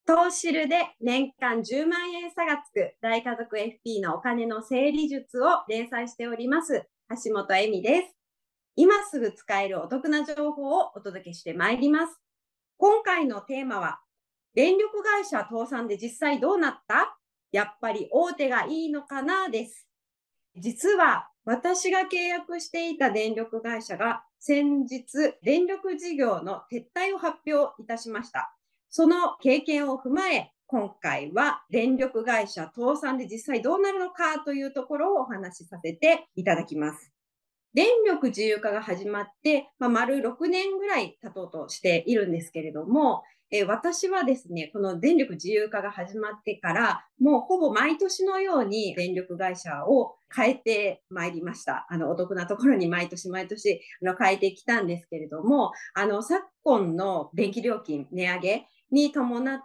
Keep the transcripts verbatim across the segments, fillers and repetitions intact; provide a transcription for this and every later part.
投資ルで年間じゅうまんえん差がつく大家族 エフピー のお金の整理術を連載しております橋本恵美です。今すぐ使えるお得な情報をお届けしてまいります。今回のテーマは、電力会社倒産で実際どうなった？やっぱり大手がいいのかなです。実は私が契約していた電力会社が先日電力事業の撤退を発表いたしました。その経験を踏まえ、今回は電力会社倒産で実際どうなるのかというところをお話しさせていただきます。電力自由化が始まって、まあ、丸ろくねんぐらい経とうとしているんですけれども、えー、私はですね、この電力自由化が始まってから、もうほぼ毎年のように電力会社を変えてまいりました。あの、お得なところに毎年毎年あの変えてきたんですけれども、あの、昨今の電気料金値上げに伴って、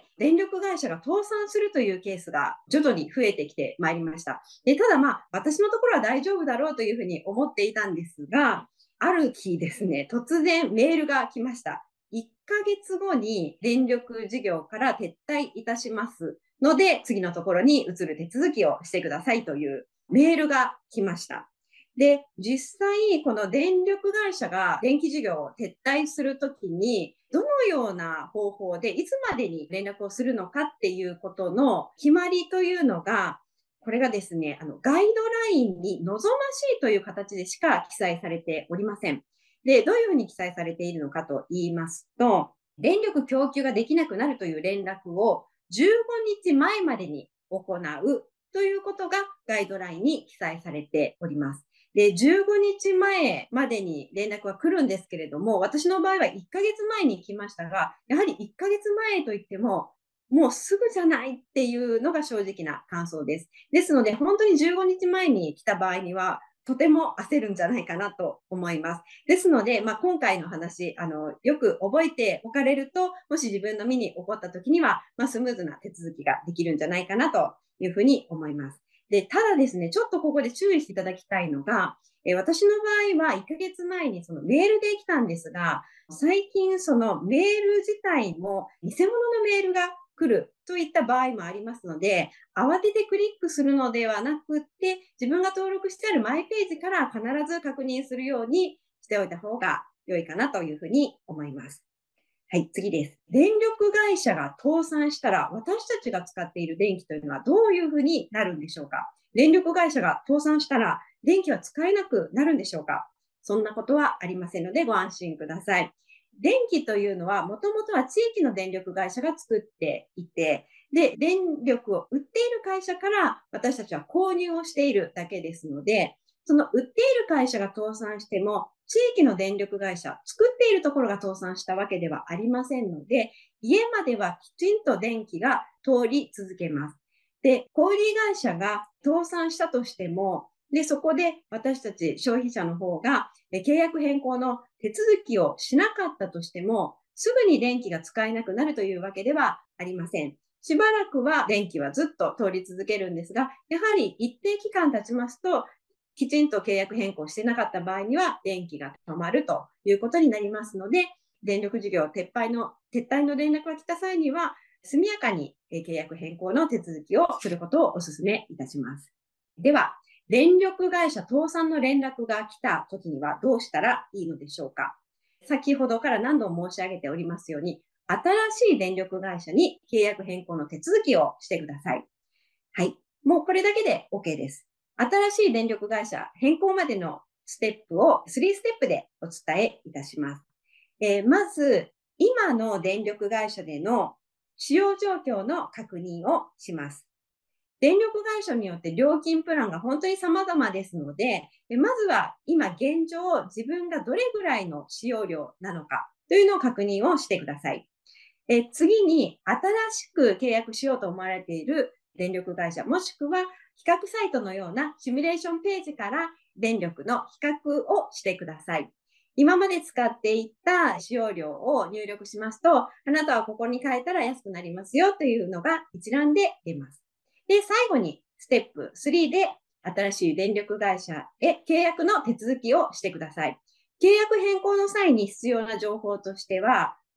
電力会社が倒産するというケースが徐々に増えてきてまいりました。で、ただまあ、私のところは大丈夫だろうというふうに思っていたんですが、ある日ですね、突然メールが来ました。いっかげつごに電力事業から撤退いたしますので、次のところに移る手続きをしてくださいというメールが来ました。で、実際、この電力会社が電気事業を撤退するときに、どのような方法でいつまでに連絡をするのかっていうことの決まりというのが、これがですね、あの、ガイドラインに望ましいという形でしか記載されておりません。で、どういうふうに記載されているのかと言いますと、電力供給ができなくなるという連絡をじゅうごにちまえまでに行うということがガイドラインに記載されております。で、じゅうごにちまえまでに連絡は来るんですけれども、私の場合はいっかげつまえに来ましたが、やはりいっかげつまえといっても、もうすぐじゃないっていうのが正直な感想です。ですので、本当にじゅうごにちまえに来た場合には、とても焦るんじゃないかなと思います。ですので、まあ、今回の話、あの、よく覚えておかれると、もし自分の身に起こった時には、まあ、スムーズな手続きができるんじゃないかなというふうに思います。で、ただですね、ちょっとここで注意していただきたいのが、え私の場合はいっかげつまえにそのメールで来たんですが、最近そのメール自体も偽物のメールが来るといった場合もありますので、慌ててクリックするのではなくって、自分が登録してあるマイページから必ず確認するようにしておいた方が良いかなというふうに思います。はい、次です。電力会社が倒産したら、私たちが使っている電気というのはどういうふうになるんでしょうか？電力会社が倒産したら、電気は使えなくなるんでしょうか？そんなことはありませんのでご安心ください。電気というのは、もともとは地域の電力会社が作っていて、で、電力を売っている会社から私たちは購入をしているだけですので、その売っている会社が倒産しても、地域の電力会社、作っているところが倒産したわけではありませんので、家まではきちんと電気が通り続けます。で、小売会社が倒産したとしても、で、そこで私たち消費者の方が契約変更の手続きをしなかったとしても、すぐに電気が使えなくなるというわけではありません。しばらくは電気はずっと通り続けるんですが、やはり一定期間経ちますと、きちんと契約変更してなかった場合には電気が止まるということになりますので、電力事業撤廃の、撤退の連絡が来た際には、速やかに契約変更の手続きをすることをお勧めいたします。では、電力会社倒産の連絡が来た時にはどうしたらいいのでしょうか？先ほどから何度も申し上げておりますように、新しい電力会社に契約変更の手続きをしてください。はい。もうこれだけで OK です。新しい電力会社変更までのステップをさんステップでお伝えいたします。えー、まず、今の電力会社での使用状況の確認をします。電力会社によって料金プランが本当に様々ですので、まずは今現状自分がどれぐらいの使用量なのかというのを確認をしてください。え次に新しく契約しようと思われている電力会社、もしくは比較サイトのようなシミュレーションページから電力の比較をしてください。今まで使っていた使用量を入力しますと、あなたはここに変えたら安くなりますよというのが一覧で出ます。で、最後にステップさんで新しい電力会社へ契約の手続きをしてください。契約変更の際に必要な情報としては、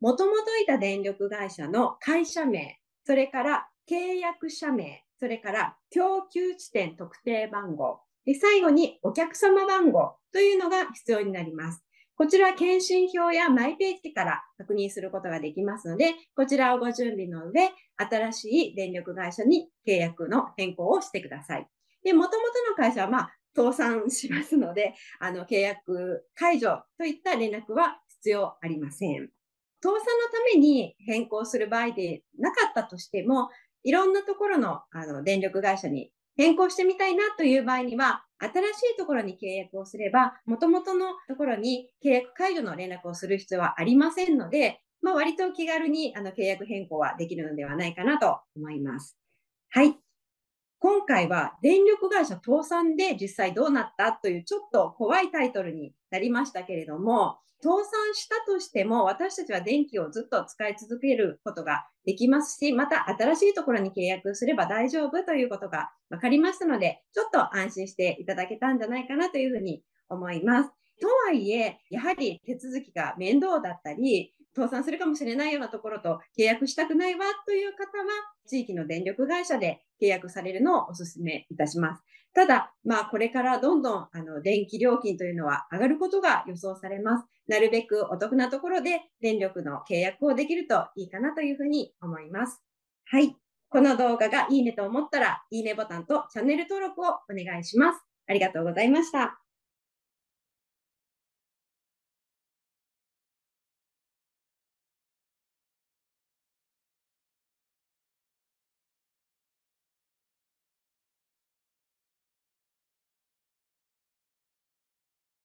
もともといた電力会社の会社名、それから契約者名、それから供給地点特定番号、で最後にお客様番号というのが必要になります。こちらは検診票やマイページから確認することができますので、こちらをご準備の上、新しい電力会社に契約の変更をしてください。で、もともとの会社は、まあ、倒産しますので、あの、契約解除といった連絡は必要ありません。倒産のために変更する場合でなかったとしても、いろんなところのあの電力会社に変更してみたいなという場合には、新しいところに契約をすれば、もともとのところに契約解除の連絡をする必要はありませんので、まあ、割と気軽にあの契約変更はできるのではないかなと思います。はい。今回は電力会社倒産で実際どうなったというちょっと怖いタイトルになりましたけれども、倒産したとしても私たちは電気をずっと使い続けることができますし、また新しいところに契約すれば大丈夫ということが分かりましたので、ちょっと安心していただけたんじゃないかなというふうに思います。とはいえ、やはり手続きが面倒だったり、倒産するかもしれないようなところと契約したくないわという方は、地域の電力会社で契約されるのをお勧めいたします。ただ、まあ、これからどんどんあの電気料金というのは上がることが予想されます。なるべくお得なところで電力の契約をできるといいかなというふうに思います。はい。この動画がいいねと思ったら、いいねボタンとチャンネル登録をお願いします。ありがとうございました。